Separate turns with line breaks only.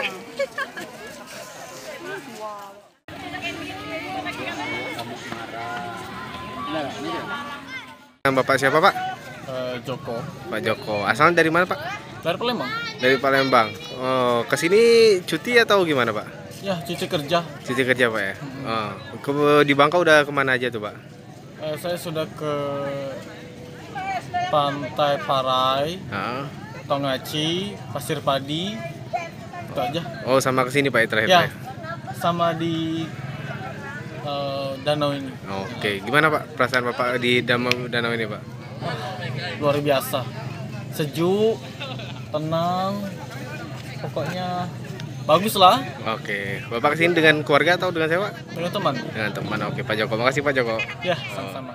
Bapak siapa, Pak?
Joko.
Pak Joko. Asalnya dari mana, Pak?
Dari Palembang.
Dari Palembang. Oh, kesini cuti atau gimana, Pak?
Ya, cuci kerja.
Cuti kerja, Pak ya. Di Bangka udah kemana aja tuh, Pak?
Saya sudah ke Pantai Parai, Tongaci, Pasir Padi, itu aja.
Oh, sama kesini, Pak, terakhir,
Ya,
Pak?
sama di danau ini.
Oke, gimana, Pak, perasaan Bapak di danau ini, Pak?
Luar biasa. Sejuk, tenang, pokoknya bagus lah.
Oke, Bapak kesini dengan keluarga atau dengan siapa?
Dengan teman.
Dengan teman. Oke, Pak Joko. Makasih, Pak Joko.
Ya, sama-sama.